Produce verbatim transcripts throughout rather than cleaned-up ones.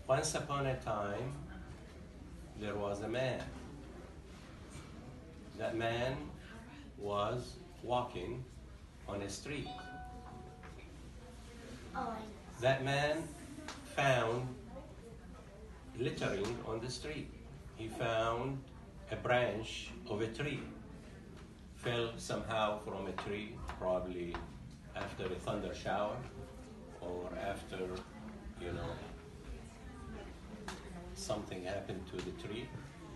Once upon a time, there was a man. That man was walking on a street. That man found littering on the street. He found a branch of a tree, fell somehow from a tree, probably after a thunder shower or after, you know, something happened to the tree.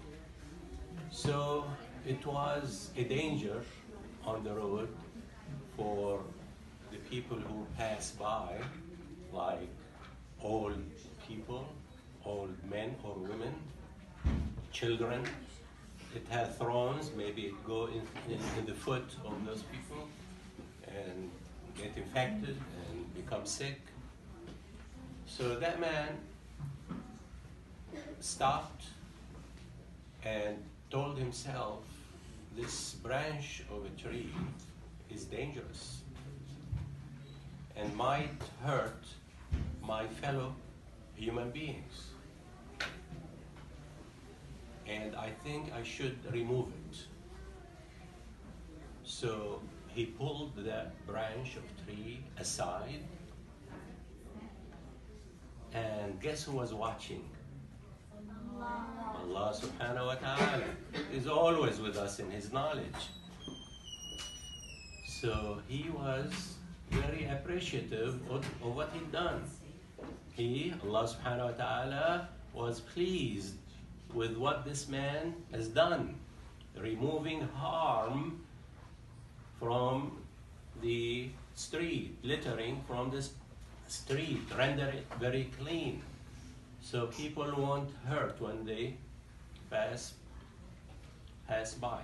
So it was a danger on the road for the people who pass by, like old people, old men or women, children. It had thorns, maybe it go in, in, in the foot of those people and get infected and become sick. So that man stopped and told himself, this branch of a tree is dangerous and might hurt my fellow human beings. And I think I should remove it. So he pulled that branch of tree aside, and guess who was watching? Allah subhanahu wa ta'ala is always with us in His knowledge. So he was very appreciative of, of what he'd done. He, Allah subhanahu wa ta'ala, was pleased with what this man has done, removing harm from the street, littering from the street, render it very clean, so people won't hurt when they pass, pass by.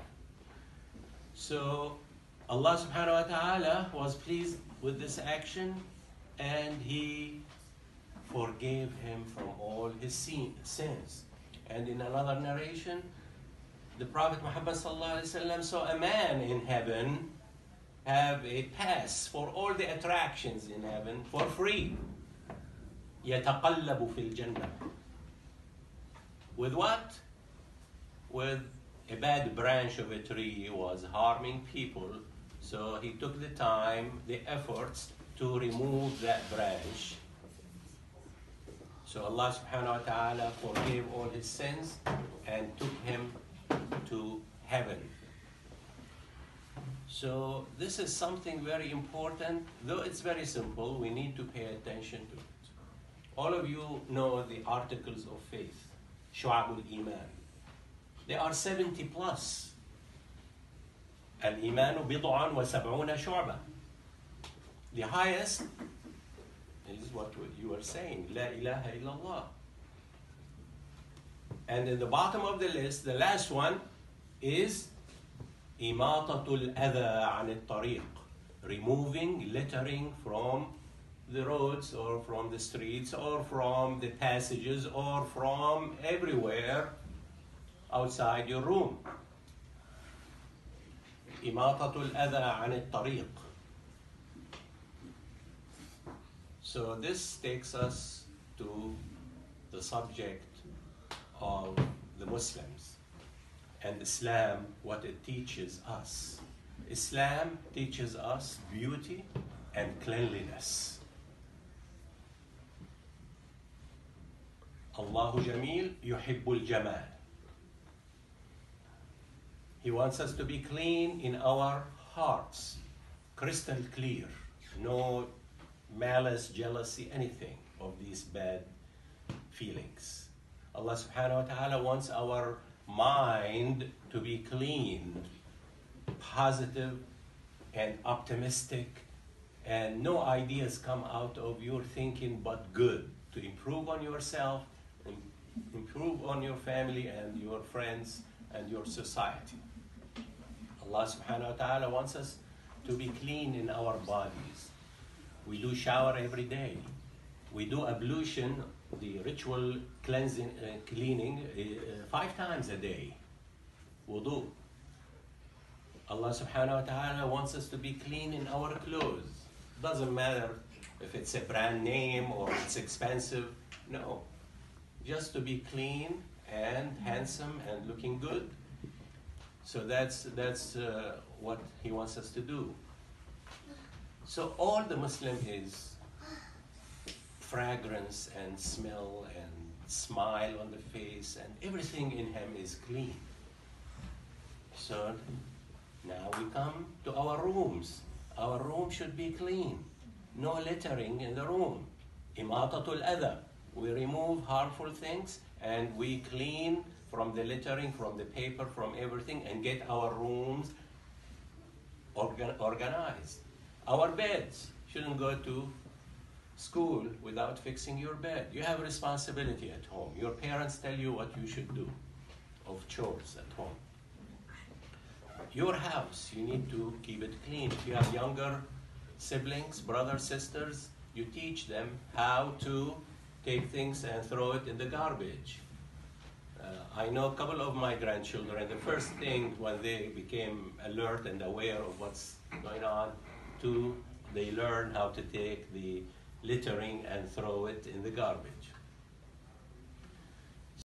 So Allah subhanahu wa ta'ala was pleased with this action, and He forgave him from all his sins. And in another narration, the Prophet Muhammad sallallahu alaihi wasallam saw a man in heaven have a pass for all the attractions in heaven for free. يَتَقَلَّبُ فِي الْجَنَّةِ. With what? With a bad branch of a tree was harming people, so he took the time, the efforts to remove that branch. So Allah subhanahu wa ta'ala forgave all his sins and took him to heaven. So this is something very important. Though it's very simple, we need to pay attention to it. All of you know the articles of faith, Shu'abul Iman. There are seventy plus. Al-Imanu bid'an wa sab'una shu'ba. The highest is what you are saying, La ilaha illallah. And in the bottom of the list, the last one is Imatatul adha an al-tariq, removing littering from the roads or from the streets or from the passages or from everywhere outside your room. Imatatul adha an al-tariq. So this takes us to the subject of the Muslims and Islam, what it teaches us. Islam teaches us beauty and cleanliness. Allahu Jameel yuhibbul jamal. He wants us to be clean in our hearts, crystal clear, no malice, jealousy, anything of these bad feelings. Allah subhanahu wa ta'ala wants our mind to be clean, positive and optimistic, and no ideas come out of your thinking but good, to improve on yourself, improve on your family and your friends and your society. Allah subhanahu wa ta'ala wants us to be clean in our bodies. We do shower every day. We do ablution, the ritual cleansing, uh, cleaning, uh, five times a day. Wudu. Allah subhanahu wa ta'ala wants us to be clean in our clothes. Doesn't matter if it's a brand name or it's expensive. No. just to be clean and handsome and looking good. So that's, that's uh, what he wants us to do. So all the Muslim is fragrance and smell and smile on the face, and everything in him is clean. So now we come to our rooms. Our room should be clean. No littering in the room. Imatatul adha. We remove harmful things and we clean from the littering, from the paper, from everything, and get our rooms organ organized. Our beds shouldn't go to school without fixing your bed. You have a responsibility at home. Your parents tell you what you should do of chores at home. Your house, you need to keep it clean. If you have younger siblings, brothers, sisters, you teach them how to take things and throw it in the garbage. Uh, I know a couple of my grandchildren, the first thing when they became alert and aware of what's going on, two, they learn how to take the littering and throw it in the garbage.